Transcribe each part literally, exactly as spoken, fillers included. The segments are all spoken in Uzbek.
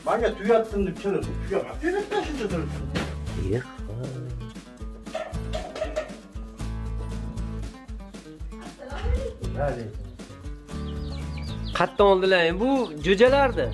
Manga tuyattın deb kelib, tuyama. Tuyat tashida turibdi. Yo'q. Hadi. Qatdan oldilar. Bu jo'jalardi.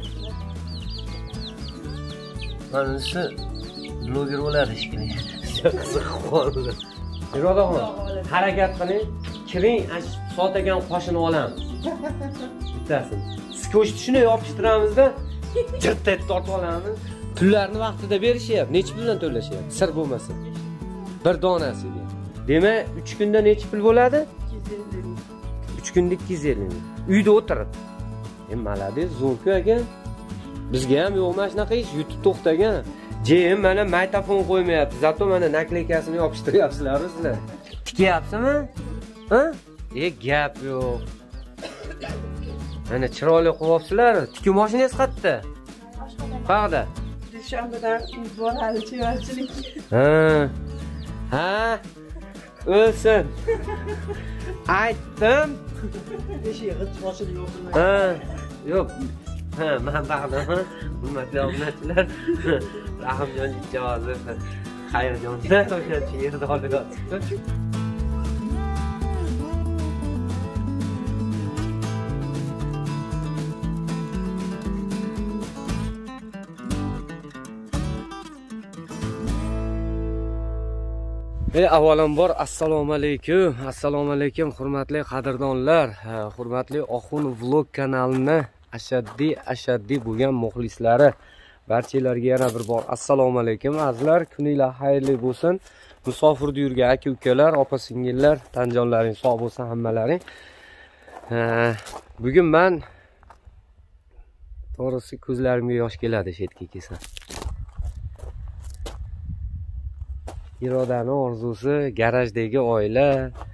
Manisi bloger bo'ladi shekilli. Qiziq qoldi. Irodaxon, harakat qiling. Kiring, soat ekan qoshini olamiz. Bittasini. Siz ko'shni shuni yopishtiramizda, jirt etib tortib olamiz. Pullarni vaqtida berishyapti. Necha puldan to'lashyapti? Sir bo'lmasa. Bir donasiga. Demak, uch kunda necha pul bo'ladi? uch kunda ikki yuz ellik. Uyda o'tirib. E, malades, zo'r-ku aka. Bizga ham yo'qmi shunaqa ish, YouTube to'xtagan. Jeyim mana magnitofon qo'ymayapti. Zato mana nakleykasini yopishtiryapsizlar sizlar. Tikyapsizmi? Ha? E, gap yo'q. Mana chiroyli qo'yapsizlar. Tikuv mashinasi qayerda? Qayerda? Dushanbadan boradi chevarchilik. Ha. Ha. O'lsin. Aytdim. Eshik g'ich-g'ich yo'q. Ha. Yo'q. Ha, men ba'daman. Hurmatli obunachilar. Rahimjon ijozat. Xayrjonlar o'sha yerda olib yotibdi. Ey avvalambor assalomu alaykum. Assalomu alaykum hurmatli qadrdonlar, hurmatli Oxun vlog kanalini ashaddiy ashaddiy bo'lgan muxlislari, barchalarga yana bir bor assalomu alaykum azizlar. Kuninglar xayrli bo'lsin. Musofirda yurgan aka-ukalar, opa-singillar, tanjonlaring sog' bo'lsin hammalaring. Bugun men to'g'risi ko'zlarimga yosh keladi shetga kelsam. Irodani orzusi, garajdagi oila,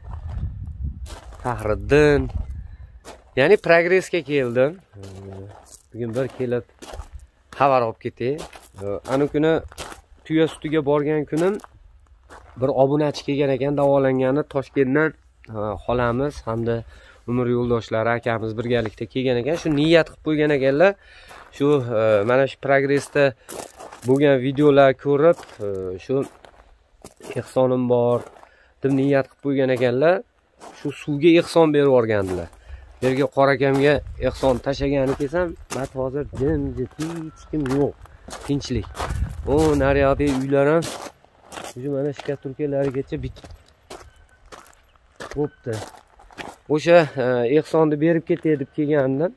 Fahriddin. Ya'ni progressga keldim. Bugun bir kelib xabar olib ketay. Ana kuni tuya sutiga borgan kunim bir obunachi kelgan ekan, davolangani Toshkentdan xolamiz hamda umr yo'ldoshlari akamiz birgalikda kelgan ekan. Shu niyat qilib qo'ygan ekanlar. Shu mana shu progressda bo'lgan videolar ko'rib, shu ehsonim bor deb niyat qilib qo'ygan ekanlar. Shu suvga ehson berib o'rgandilar. Yerga qorakamga ehson tashagani kelsam, mat hozir jimjit, hech kim yo'q. Tinchlik. O, nariyadagi uylar ham shu mana shkaturkalarigacha bitib bo'pti. O'sha ehsonni berib ketay deb kelgandim.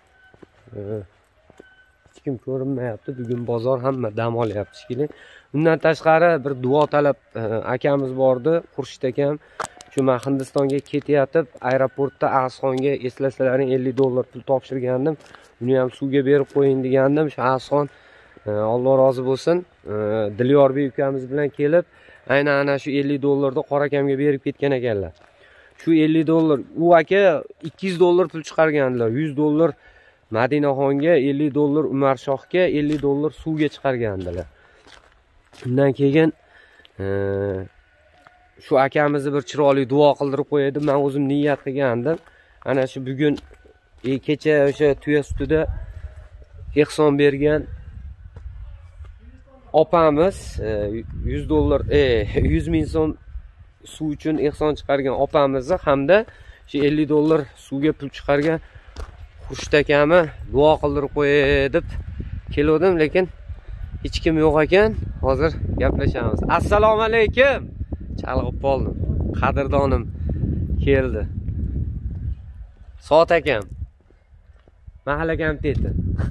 Hech kim ko'rinmayapti. Bugun bozor hamma dam olyapti shekilli. Undan tashqari bir duo talab akamiz bordi, Xurshid akam. Shu men Hindistonga ketayotib, aeroportda Asxonga eslasalaring ellik dollar pul topshirgandim. Uni ham suvga berib qo'ying degandim. Shu Asxon Alloh rozi bo'lsin, Dilyorbek ukamiz bilan kelib, aynan ana shu ellik dollarni qorakamga berib ketgan ekanlar. Shu ellik dollar, u aka ikki yuz dollar pul chiqargandilar. yuz dollar Madinaxonga, ellik dollar Umarshohga, ellik dollar suvga chiqargandilar. Undan keyin shu akamizni bir chiroyli duo qildirib qo'yadi. Men o'zim niyat qilgandim. Ana shu bugun e, kecha o'sha tuya sutida ehson bergan opamiz yuz dollar, e, yuz ming so'm suv uchun ehson chiqargan opamizni hamda shu ellik dollar suvga pul chiqargan Xurshid akami duo qildirib qo'yay deb keldim, lekin hech kim yo'q ekan. Hozir gaplashamiz. Assalomu alaykum. Chalg'ib qoldim. Qadrdonim keldi. Soat akam. Mahalla komiteti.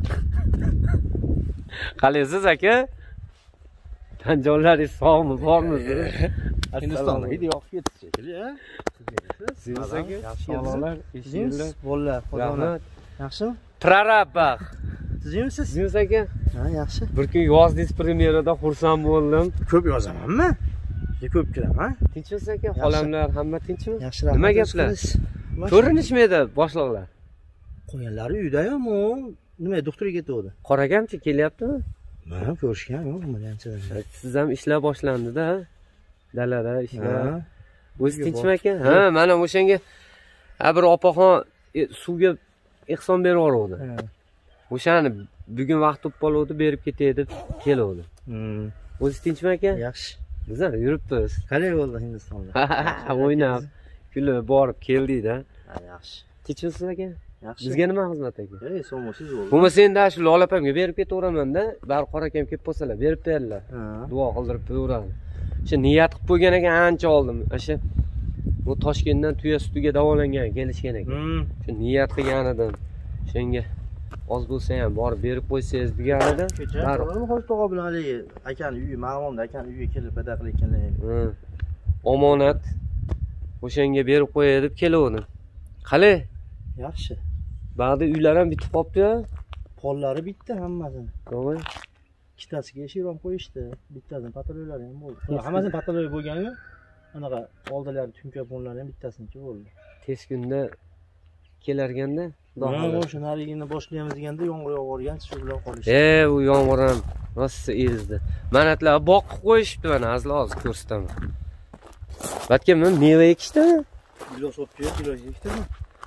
Qalaysiz aka? Tanjonlaringiz sog'mi, bormi? Hindistonda hidi yo'q ketdi. Siz aka, Yaxshilar, eshinglar, bolalar, rahmat. Yaxshimi? Prarabaq. Sizmisiz? Siz aka? Ha, yaxshi. Bir kun yozdingiz premyerada xursand bo'ldim. Ko'p yozamanmi? Ko'p kelaman. Tinchsiz aka? Xolamlar hamma tinchmi? Yaxshi. Nima gaplar? Ko'rinishmaydi boshliqlar. Qo'yanlari uyda-yu, nima doktorga ketdi. Qorakamchi kelyaptimi? Men ko'rishgan yo'q, menimcha. Siz ham ishlar boshlandi-da. Dalada ishlar. O'zi tinchmi aka? Ha, mana o'shanga bir opaxon suvga ehson berib yubordi. O'shani bugun vaqt topib qoluvdi, berib ketay deb keluvdi. Hmm. O'zi tinchmi aka? Yaxshi. Bizlar yuribmiz. Qalay bo'ldi Hindistonda? O'ynab, kulib borib keldik-da. Ha, yaxshi. Tinchmisiz aka? Yaxshi. Bizga nima xizmat aka? Ey, so'msiz bo'ldi. Bo'lmasa endi shu Lola opamga berib ketaveraman-da. Bari qora akam kelib qolsalar, berib berdilar. Ha. Duo qildirib qo'yaveradi. O'sha niyat qilib qo'ygan ekan, ancha oldim. O'sha bu Toshkentdan tuya sutiga davolangan kelishgan ekan. Hmm. Shu niyat qilgan edim. O'shanga oz bo'lsa ham borib berib qo'ysangiz degan edim. Kecha Qo'rg'on Xo'sh tog'a bilan haligi akani uyi, Ma'lumda akani uyiga kelib paydo qilayotganlar. Omonat o'shanga berib qo'yay deb keluvdim. Qalay? Yaxshi. Ba'zi uylar ham bitib qopti-ya. Pollari bitta hammasini. To'g'ri. Ikkitasiga shirom qo'yishdi. Bittasini patrullar ham bo'ldi. Hammasini patrullar bo'lgani, anaqa oldilari tunka bunlar ham bittasiniki bo'ldi. Tez kunda kelarganda Mana o'sha narigini boshlaymiz deganda yomg'ir yog'organ, shu bilan qolishdi. E, u yomg'ir ham rosa ezdi. Manatlar boqib qo'yishibdi, mana azli hozir ko'rsataman. Batga men meva ekishdimi? Gilos olib kelib, gilos ekdimi?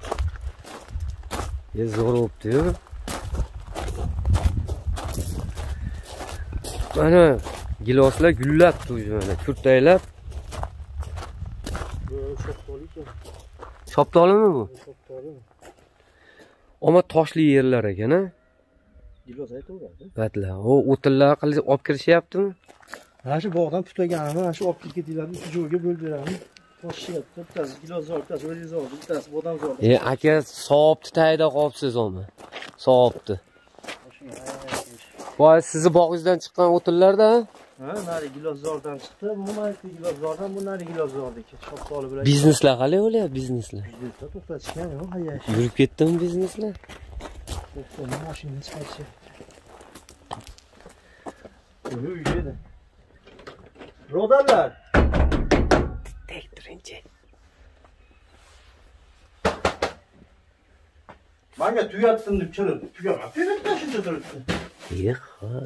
E, zo'r bo'libdi-yu. Mana giloslar gullabdi o'zi mana, kurtaylab. Bu shoptoli-ku. Shoptolimi bu? Shoptoli. Ama toshli yerlar ekan-a. Gilos aytaveradi. Batlar, o o'tinlar qilib olib kirishyaptimi? Mana shu bog'dan putlaganimni, mana shu olib kelib ketinglarni uch joyga bo'lib beramiz. Toshyapti, bittasi gilos zor, bittasi o'riz zor, bittasi bodam zor. E, aka, savobni tayda qolibsiz uni. Savobni. Voy, sizni bog'ingizdan chiqqan o'tinlarda? Ha, nari gilos zordan chiqdi. Bu mana gilos zordan, bu nari gilos zordiki. Shoptoli bilan. Bizneslar qalay bo'lyapti, bizneslar? Biznesda to'xtatishgan yo'q, hayash. Yurib ketdimi bizneslar? To'xtadi, mashinani chiqarishdi. Uy, uyda. Rodalar. Tek turinchi. Menga tugatdim deb kelib, tugamabdi. Bitta shuncha turibdi. Yo'q.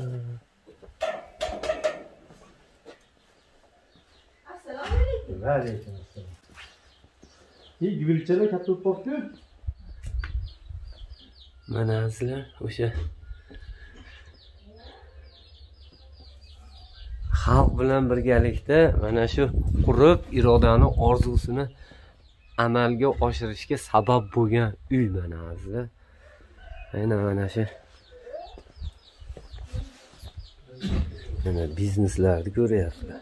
Va alaykum assalom. Ey, gulchalar katta bo'lib qopti. Mana sizlar o'sha xalq bilan birgalikda mana shu qurib irodani orzusini amalga oshirishga sabab bo'lgan uy mana sizlar. Mana mana shu mana bizneslarni ko'ryapsizlar.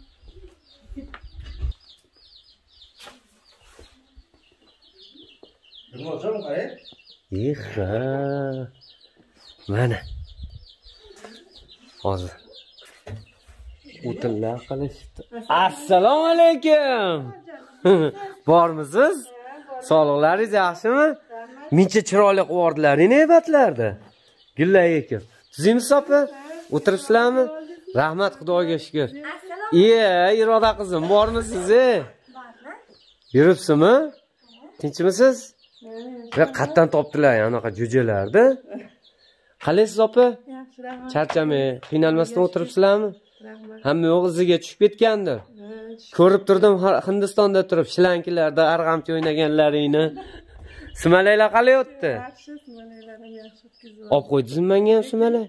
Nima uchun qaray? Ixa. Mana. Hozir o'tinlar qilishdi. Assalomu alaykum. Bormisiz? Sog'liqlaringiz yaxshimi? Mencha chiroyli qilib neybatlarda. Gullar ekan. Tuzingmi sopa? O'tiribsizlarmi? Rahmat, Xudoga shukr. Iye, Iroda qizim, bormisiz? Borman. Yuribsizmi? Tinchmisiz? Va qatdan topdilar anaqa jo'jalarni. Qalaysiz opa? Yaxshi, rahmat. Charchamay, qiynalmasdan o'tiribsizlarmi? Rahmat. Hamma yo'q iziga tushib ketgandir. Ko'rib turdim Hindistonda turib shlankilarda arg'amchi o'ynaganlaringni. Sumalaylar qalay o'tdi? Yaxshi, sumalaylar ham yaxshi o'tkazdi. Olib qo'ydingizmi menga ham sumalay?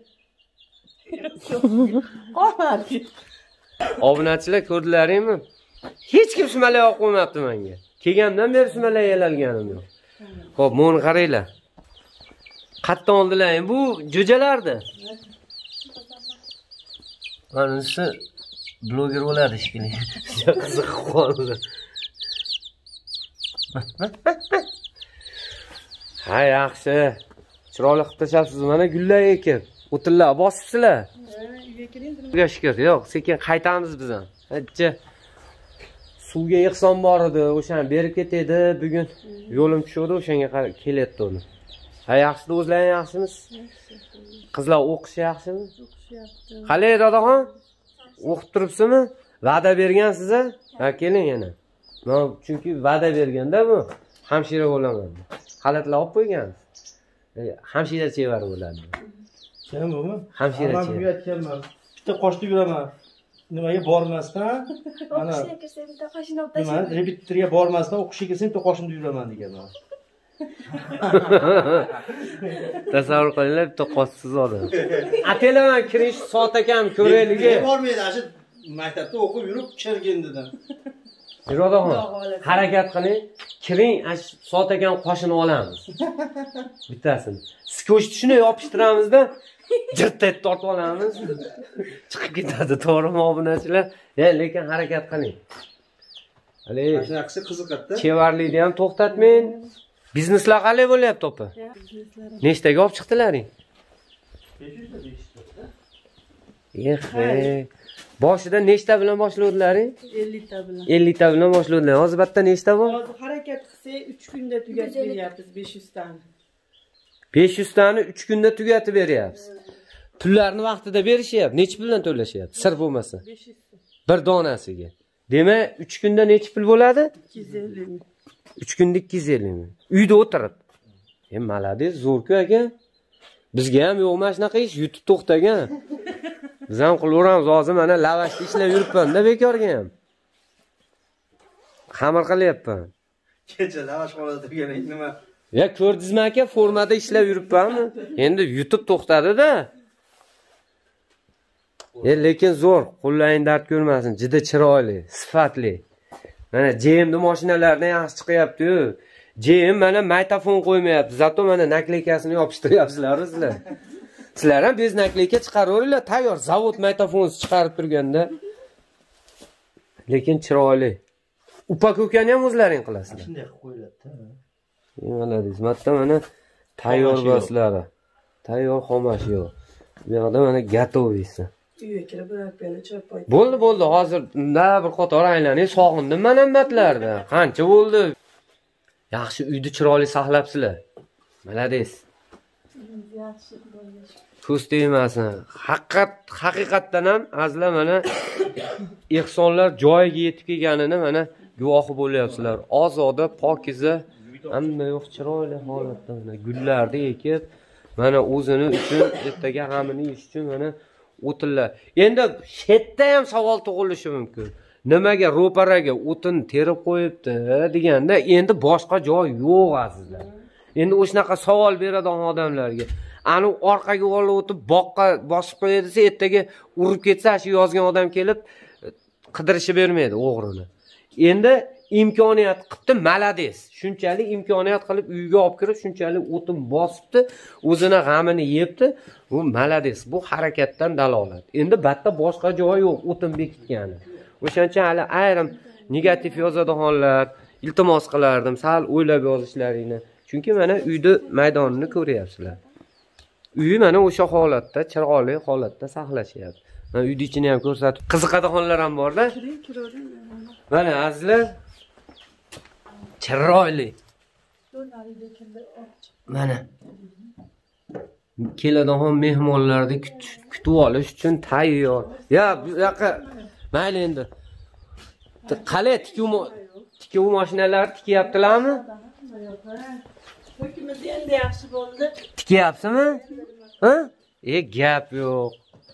Qolmadi. Obunachilar ko'rdilaringmi? Hech kim sumalay olib qo'ymabdi menga. Kelgandan beri sumalay yelalganim yo'q. Xo'p, buni qaranglar. Qatdan oldilar. Bu jo'jalardi. Manisi bloger bo'ladi shekilli. Qiziq qoldi. Ha, yaxshi. Chiroyli qilib tashlabsiz. Mana gullar ekib, o'tinlar bosibsizlar. Uyga keling. Xudoga shukr. Yo'q, sekin qaytamiz biz ham. Hajja. Suvga ehson bor edi, o'shani berib ketaydi. Bugun yo'lim tushdi, o'shanga kelayapti uni. Ha, yaxshi, o'zlar ham yaxshimiz? Qizlar o'qish yaxshimi? O'qishyapti. Qalay, dadaxon? O'qib turibsizmi? Va'da bergansiz-a? Ha, keling yana. Men chunki va'da berganda bu hamshira bo'laman. Xalatlar olib qo'ygansiz. Hamshira chevar bo'ladi. Sen bumi? Hamshira chevar. Men uyatganman. Bitta qoshda yuraman. Nimaga bormasdan? Mana O'qishga kirsam bitta qoshini olib nima? tashlayman. Repetitorga bormasdan o'qishga kelsam bitta qoshimda yuraman deganman. Tasavvur qilinglar, bitta qoshsiz odam. Atelaman kiring soat akam ko'rayligi. Bormaydi, shu maktabda o'qib yurib kirgin dedim. Irodaxon, harakat qiling, kiring, soat akam qoshini olamiz. Bittasini. Skochni shuni yopishtiramizda, jirtay tortib olamiz. Chiqib ketadi, to'g'rimi obunachilar? Ya, lekin harakat qiling. Hali Shunaqasi qiziqadi. chevarlikni ham to'xtatmang. Bizneslar qalay bo'lyapti, opa? Nechtaga olib chiqdilaring? besh yuz ta besh yuz ta. Eh, boshida nechta bilan boshlavdilaring? ellik ta bilan. ellik ta bilan boshlavdilar. Hozir bitta nechta bor? Hozir harakat qilsak uch kunda tugatib beryapmiz besh yuz tani. besh yuz tani uch kunda tugatib beryapsiz. Pullarni vaqtida berishyapti. Necha puldan to'lashyapti? Sir bo'lmasa. besh yuz ta. Bir donasiga. Demak, uch kunda necha pul bo'ladi? ikki yuz ellik ming. uch kunda ikki yuz ellik ming. Uyda o'tirib. E, malades, zo'r-ku aka. Bizga ham yo'q mana shunaqa ish, YouTube to'xtagan. Biz ham qilaveramiz. Hozir mana lavashda ishlab yuribman-da bekorga ham. Xamir qilyapman. Kecha lavash qoladi degan nima? Ya ko'rdingizmi aka, formada ishlab yuribmanmi? Endi YouTube to'xtadi-da. E, lekin zo'r, qo'llaring dard ko'rmasin, juda chiroyli, sifatli. Mana J M'ning mashinalaridan yaxshi chiqyapti-yu. J M mana magnitofon qo'ymayapti, zato mana nakleykasini yopishtiryapsizlar sizlar. Sizlar ham bez nakleyka chiqaraveringlar, tayyor zavod magnitofonsiz chiqarib turganda. Lekin chiroyli. Upakovkani ham o'zlaring qilasizlar. Shunday qilib qo'yiladi-da. Mana deysiz, mana mana tayyor boslari. Tayyor xomash yo'q. Bu yoqda mana gatovisi. Uyga kirib bir piyola choy qo'y. Bo'ldi, bo'ldi. Hozir na bir qator aylanay, sog'indim men ham matlarda. Qancha bo'ldi? Yaxshi uyni chiroyli saqlabsizlar. Malades. Yaxshi bo'ldi. Ko'z tegmasin. Haqiqat, haqiqatdan ham azla mana ehsonlar joyiga yetib kelganini mana guvohi bo'lyapsizlar. Ozoda, pokiza, hamma yo'q chiroyli holatda mana gullarni ekib, mana o'zini uchun, ertaga g'amini yeyish uchun mana o'tinlar. Endi shetda ham savol tug'ilishi mumkin. Nimaga ro'paraga o'tin terib qo'yibdi deganda, endi boshqa joy yo'q azizlar. Endi o'shanaqa savol beradigan odamlarga, ani orqaga olib o'tib boqqa bosib qo'yadi desa, ertaga urib ketsa, shu yozgan odam kelib qidirishib bermaydi o'g'rini. Endi imkoniyat qilibdi, malades. Shunchalik imkoniyat qilib uyga olib kirib, shunchalik o'tin bosibdi, o'zini g'amini yebdi. Bu malades, bu harakatdan dalolat. Endi batta boshqa joy yo'q o'tin bekitgani. O'shancha hali ayrim negativ yozadiganlar, iltimos qilardim, sal o'ylab yozishlaringni. Chunki mana uyda maydonini ko'ryapsizlar. Uyi mana o'sha holatda, chiroyli holatda saqlashyapti. Mana uyni ichini ham ko'rsatib, qiziqadiganlar ham bor-da. Mana azizlar, chiroyli. Mana keladigan mehmonlarni kutib olish uchun tayyor. Ya, bu yoqqa mayli endi. Qalay tikuv tikuv mashinalari tikyaptilarmi? Ko'kimiz endi yaxshi bo'ldi. Tikyapsizmi? Ha? E, gap yo'q.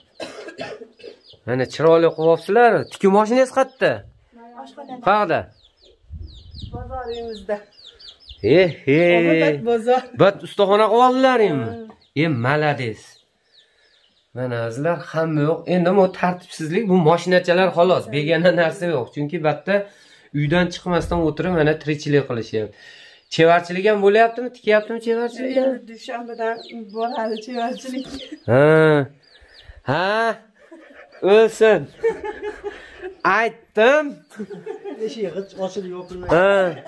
Mana chiroyli qilyapsizlar. Tikuv mashinasi qayerda? Oshxonada. Qayerda? Bozorimizda. E, he. Obat bozor. Bat ustaxona qilib oldilaringmi? E, malades. Mana azizlar, hamma yo'q. Endi bu tartibsizlik, bu mashinachalar xolos, begona narsa yo'q. Chunki batda uydan chiqmasdan o'tirib mana tirikchilik qilishyapti. Chevarchilik ham bo'lyaptimi? Tikyaptimi chevarchilik? Dushanbadan boradi chevarchilik. Ha. Ha. O'lsin. Aytdim. Eshik g'ich ochilib yopilmagan. Ha.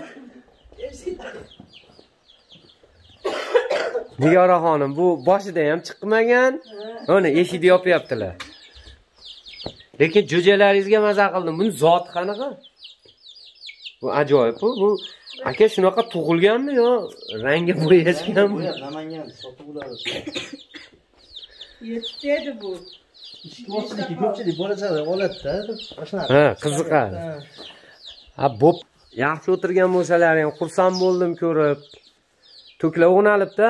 Nigora xonim, bu boshida ham chiqmagan. Mana eshikni yopyaptilar. Lekin jo'jalaringizga maza qildim. Buni zot qanaqa? Bu ajoyib bu. Bu aka shunaqa tug'ilganmi yo rangi bo'yashganmi? Namangan sotib oladi. Yetdi bu. Ishqibozchilik ko'pchilik bo'lsa oladida. Shunaqa. Ha, qiziqadi. Ha, bo'p. Yaxshi o'tirgan bo'lsalaring, xursand bo'ldim ko'rib. To'klar o'nalibdi.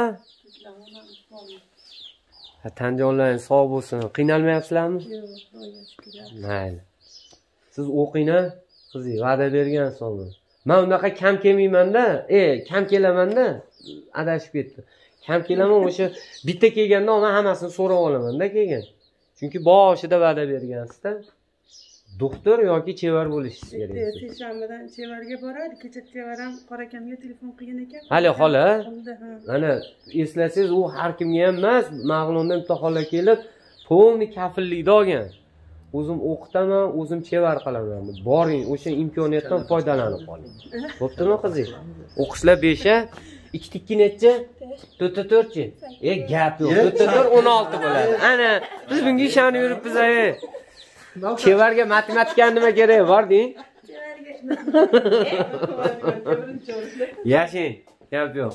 Ha, tanjonlaring sog' bo'lsin. Qiynalmayapsizlarmi? Yo'q, Xudoga shukr. Mayli. Siz o'qinglar, qiziq, va'da bergansiz. Men unaqa kam kelmayman-da, e, kam kelaman-da. adashib ketdi. Kam kelaman o'sha bitta kelganda men hammasini so'rab olaman-da keyin. Chunki boshida va'da bergansiz-da. Doktor yoki chevar bo'lishingiz kerak. Seshanbadan chevarga boradi. Kecha chevar ham qorakamga telefon qilgan ekan. Hali xola. Mana eslasangiz u har kimga ham emas, Mag'lundan bitta xola kelib, polni kafillikda olgan. O'zim o'qitaman, o'zim chevar qilaman. Boring, o'sha imkoniyatdan foydalanib qoling. Bo'ptimi qizing? O'qishlar besha, ikkita ikki necha? to'rtta to'rtchi. E, gap yo'q. to'rtta to'rt o'n olti bo'ladi. Ana, biz bunga ishonib yuribmiz, ay. Chevarga matematika nima kerak, bording? Chevarga. Yashing, gap yo'q.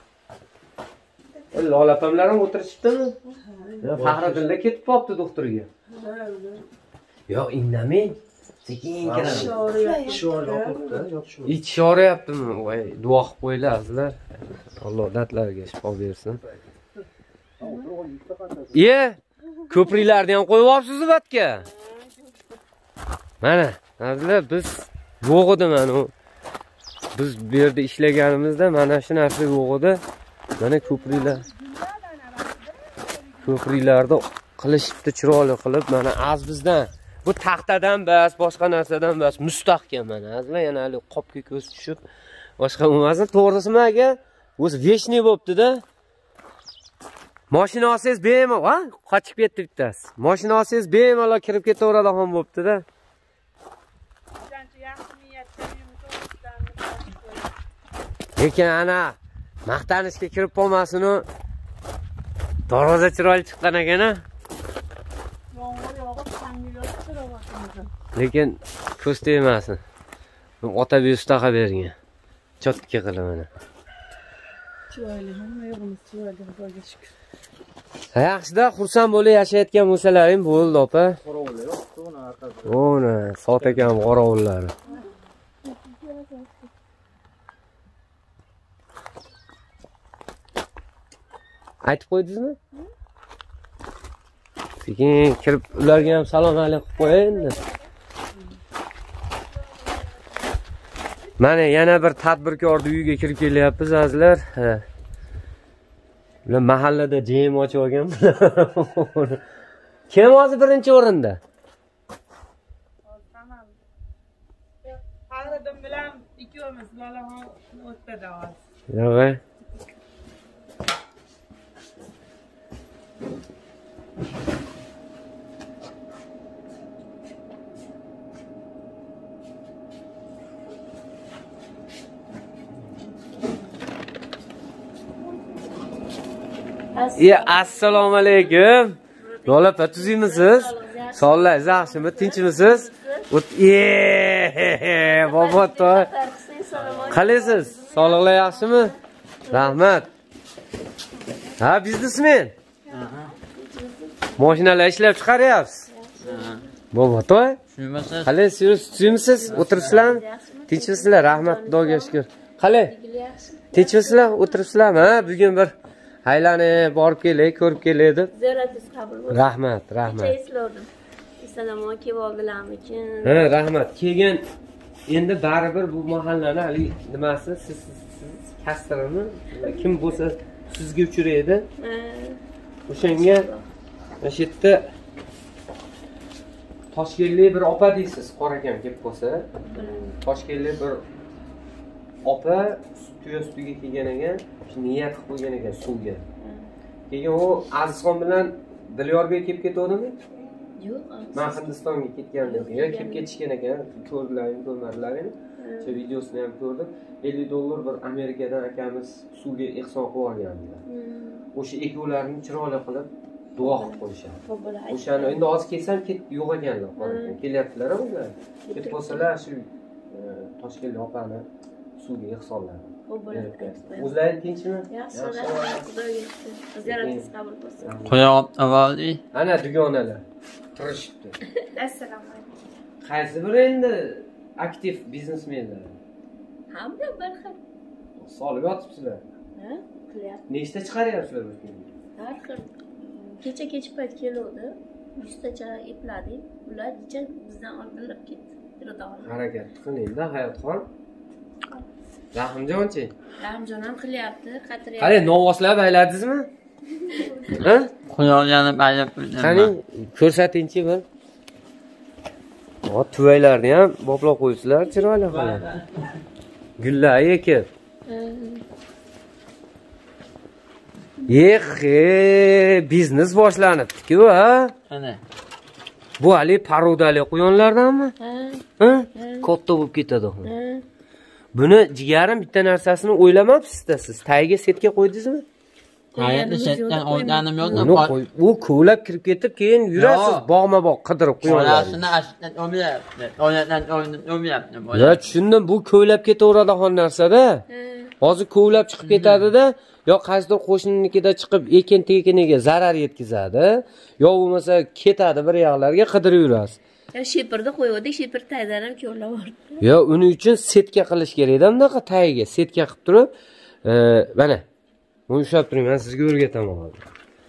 Lolapamlar ham o'tirishibdimi? Faxriddinlar ketib qolibdi doktorga. Yo'q, indamang. Sekin kiraman. Ich shoryaptimi? Voy, duo qilib qo'ylasizlar. Alloh dardlariga shifo bersin. Ye, ko'priklarni ham qo'yib olibsiz batga. Mana, azizlar biz yo'q edi mana u. Biz bu yerda ishlaganimizda mana shu narsa yo'q edi. Mana ko'priklar. Ko'priklarda qilishibdi chiroyli qilib, mana az bizdan. Bu taxtadan bas, boshqa narsadan bas, mustahkam mana. Azizlar yana hali qopga ko'z tushib, boshqa bo'lmasin. To'g'risimi aka? O'zi veshniy bo'libdi-da. Mashina olsangiz bemalol, ha? Qochib ketdi bittasi. Mashina olsangiz bemalol kirib ketaveradigan bo'libdi-da. Lekin ana maqtanishga kirib qolmasin-u. Darvoza chiroyli chiqqan ekan-a. Lekin ko'z tegmasin. Ota buyustaqa bergan. Chotga qilib mana. Chiroyli, hamma yo'g'imiz chiroyli, Xudoga shukr. Yaxshida xursand bo'lib yashayotgan bo'lsalaring bo'ldi, opa. Qorovullar yo'q, uni arkasida. O'na, sot ekan qorovullar. Aytib qo'ydingizmi? Sekin kirib ularga ham salom alaykum qo'ying. Mana yana bir tadbirkorning uyiga kirib kelyapmiz azizlar. Ular mahallada jam ochib olgan. Kim hozir birinchi o'rinda? Faxriddin bilan ikkovimiz Lolaxon o'rtada hozir. Yo'q. Ya, assalomu alaykum. Lola patuzimisiz? Sog'ligingiz yaxshimi? Tinchmisiz? Ye, boboto. Qalaysiz? Sog'lig'ingiz yaxshimi? Rahmat. Ha, biznesmen. Aha. Mashinalar ishlab chiqaryapsiz. Ha. Boboto. Shunimisiz? Qalaysiz? Tinchmisiz? O'tiribsizlarmi? Tinchmisizlar? Rahmat, Xudoga shukr. Qalay? Tinchmisizlar? O'tiribsizlarmi? Ha, bugun bir aylanib borib kelay, ko'rib kelay deb. Ziyoratingiz qabul bo'lsin. Rahmat, rahmat. Eslovdim. Assalomu kelib oldilarmikin. Ha, rahmat. Kelgan endi baribir bu mahallani hali nimasi siz siz kastirimi? Kim bo'lsa sizga uchraydi. Ha. O'shanga mana shu yerda Toshkentlik bir opa deysiz, qorakam kelib qolsa. Toshkentlik bir opa tuya ustiga kelgan ekan, shu niyat qilib qo'ygan ekan suvga. Keyin u Azizxon bilan Dilyorga kelib ketuvdimi? Yo'q. Men Hindistonga ketgandim. Ya kelib ketishgan ekan, ko'rdilaring, ko'rmadilaring. Shu videosini ham ko'rdim. ellik dollar bir Amerikadan akamiz suvga ehson qilib olgandilar. O'sha ikkovlarini chiroyli qilib duo qilib qo'yishadi. O'shani endi hozir kelsam ket yo'q ekanlar, qo'ygan. Kelyaptilar ular. Ketib qolsalar shu Toshkent opani suvga ehsonladi. O'zlari tinchmi? Yaxshi, Xudoga shukr. Ziyoratingiz qabul bo'lsin. Qo'yam avvalgi. Ana dugonalar turishibdi. Assalomu alaykum. Qaysi bir endi aktiv biznesmenlar? Hamma bir xil. Solib yotibsizlar. Ha? Qilyapti. Nechta chiqaryapsizlar bu kunga? Har xil. Kecha kech payt keluvdi. yuztacha epladik. Ular kecha bizdan oldinlab ketdi. Harakat qiling-da, Hayotxon. Rahimjonchi. Rahimjon ham qilyapti, qatiryapti. Qani novvoslab ayladingizmi? Ha? Xuyollanib aylab qo'ydim. Qani ko'rsatingchi bir. O tuvaylarni ham boplab qo'ysizlar, chiroyli qilib. Gullar ekib. Ehe, biznes boshlanibdi-ku, ha? Qani? Bu hali parudali quyonlardanmi? Ha. Ha? Katta bo'lib ketadi. Buni jigarim bitta narsasini o'ylamabsiz-da siz. Tagiga setga qo'ydingizmi? Hayatni setdan o'ylanim yo'qda. U ko'lab kirib ketib, keyin yurasiz bog'ma-bog' qidirib quyonlarni. Bolasini ashdan o'myapti. O'ynadan o'myapti. Ya tushundim, bu ko'lab ketaveradigan narsa-da. Hozir ko'lab chiqib ketadi-da, yo qaysidir qo'shninikida chiqib ekin-tekiniga zarar yetkazadi, yo bo'lmasa ketadi bir yoqlarga qidirib yurasiz. Ya shepirni qo'ygandik, shepir taydan ham ko'rlab bordi. Yo, uning uchun setka qilish kerak-da, bunaqa tagiga setka qilib turib, mana buni ushlab turing, men sizga o'rgataman hozir.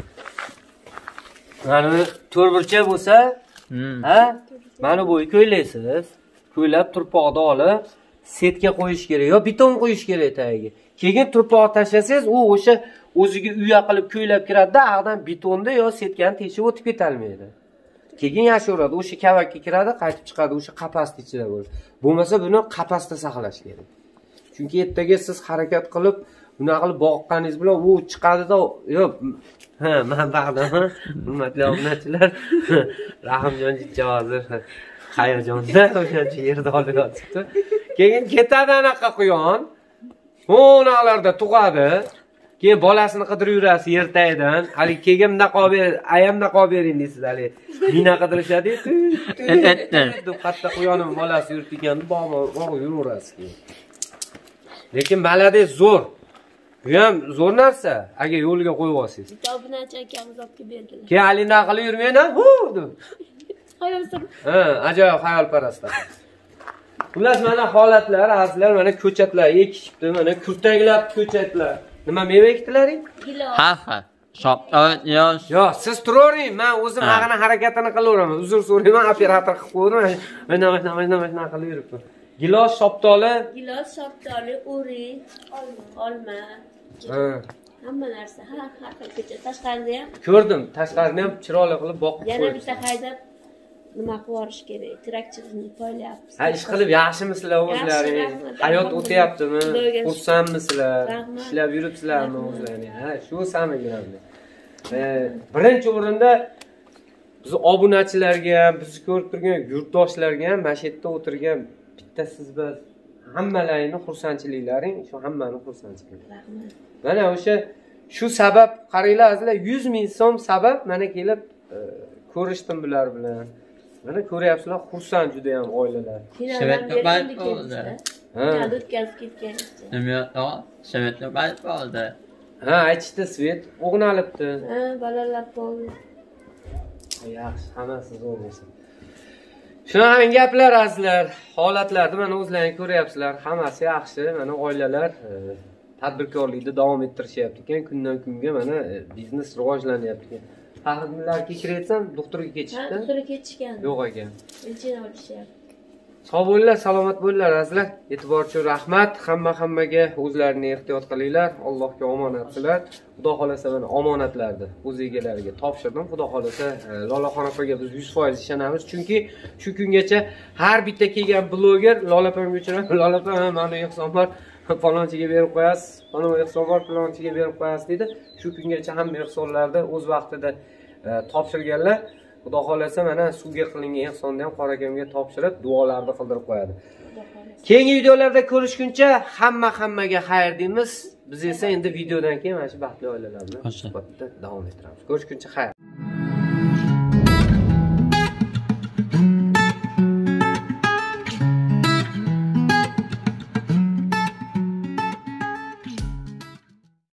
Mana to'rtburchak bo'lsa, ha? Mana bu ko'ylaysiz. Ko'ylab turpoqni olib, setka qo'yish kerak, yo beton qo'yish kerak tagiga. Keyin turpoq tashlasangiz, u o'sha o'ziga uya qilib ko'ylab kiradi-da, ag'dan betonda yo setkani teshib o'tib ketolmaydi. Keyin yashaveradi, o'sha kavakka kiradi, qaytib chiqadi, o'sha qapasning ichida bo'ladi. Bo'lmasa buni qapasda saqlash kerak. Chunki ertaga siz harakat qilib, bunaqa qilib boqqaningiz bilan u chiqadi-da, yo, ha, men baqdaman, hurmatli obunachilar, Rahimjon jicha hozir hayajonda o'sha yerda olib yotibdi. Keyin ketadi anaqa quyon. O'nalarda tug'adi. Keyin bolasini qidirib yurasiz ertagidan. Hali keyin bunaqa olib ber, ayamda qolib bering deysiz hali. Mina qidirishadi. Deb katta quyonim bolasi yurib ekan, bog'ma, bog'ib yuraverasiz keyin. Lekin malades zo'r. Bu ham zo'r narsa, agar yo'lga qo'yib olsangiz. Obunachi akamiz olib kelib berdilar. Keyin hali nima qilib yurmayman, hu deb. Xayol sur. Ha, ajoyib xayolparastlar. Xullas mana holatlar, azizlar, mana ko'chatlar ekishibdi, mana kurtaklab ko'chatlar. Nima meva ekdilaring? Gilos. Ha, ha. Shopdan yosh. Yo, siz turavering, men o'zim mag'ana harakatini qilaveraman. Uzr so'rayman, operator qilib qo'ydim. Mana mana mana mana qilib yuribman. Gilos, shoptoli, Gilos, shoptoli, o'rik, olma. Ha. Hamma narsa, har har xil ko'chat. Tashqarida ham. Ko'rdim, tashqarini ham chiroyli qilib boqib Yana qo'yibsiz. bitta haydab nima qilib yuborish kerak? Traktorni poylayapmiz. Ha, ish qilib yaxshimisizlar o'zlaring? Hayot o'tyaptimi? Xursandmisizlar? Ishlab yuribsizlarmi o'zlaring? Ha, shu samimiy. Birinchi o'rinda biz obunachilarga ham, bizni ko'rib turgan yurtdoshlarga ham mana shu yerda o'tirgan bitta siz biz hammalaringni xursandchiliklaring, shu hammani xursandchiligi. Rahmat. Mana o'sha shu sabab qaranglar azizlar, yuz ming so'm sabab mana kelib ko'rishdim bular bilan. Mana ko'ryapsizlar, xursand juda ham oilalar. Shevetni bayt bo'ldi. Ha. Nima o'tkazib ketganingizda? Nima yo'q, shevetni bayt bo'ldi. Ha, aytishdi, Svet o'g'nalibdi. Ha, bolalar bo'ldi. Yaxshi, hammasi zo'r bo'lsin. Shunaqa gaplar azizlar, holatlarni mana o'zlaringiz ko'ryapsizlar, hammasi yaxshi. Mana oilalar tadbirkorlikni davom ettirishyapti ekan, kundan kunga mana biznes rivojlanyapti ekan. Faxriylarga kirayetsam, doktorga Ha, ketishdi. doktorga ketishgan. Yo'q ekan. Elchini olishyapti. Sog' bo'linglar, salomat bo'linglar azizlar. E'tibor uchun rahmat. Hamma hammaga o'zlarini ehtiyot qilinglar. Allohga omonatsizlar. Xudo xolasa mana omonatlarni o'z egalariga topshirdim. Xudo xolasa Lolaxon opaga biz yuz foiz ishonamiz. Chunki shu kungacha har bitta kelgan bloger Lolapamga uchrab, Lolapam mana ehson bor, falonchiga berib qo'yasiz, mana bu ehson bor, falonchiga berib qo'yasiz dedi. Shu kungacha hamma ehsonlarni o'z vaqtida topshirganlar. Xudo xolasa mana suvga qilingan ehsonni ham qorakamga topshirib, duolarni qildirib qo'yadi. Keyingi videolarda ko'rishguncha hamma hammaga xayr deymiz. Biz esa endi videodan keyin mana shu baxtli oilalar bilan suhbatda davom ettiramiz. Ko'rishguncha xayr.